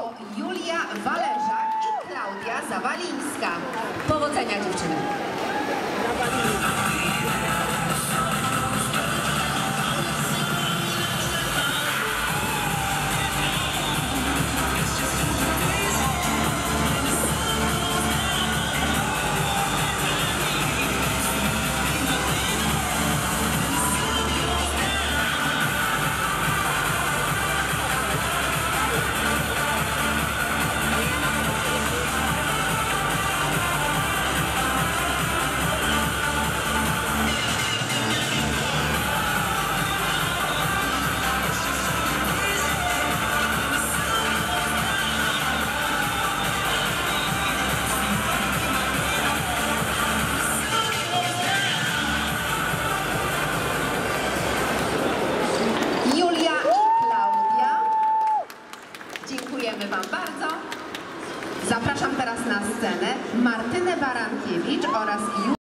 Julia Walerzak i Klaudia Zawalińska. Powodzenia, dziewczyny. Dziękujemy Wam bardzo. Zapraszam teraz na scenę Martynę Barankiewicz oraz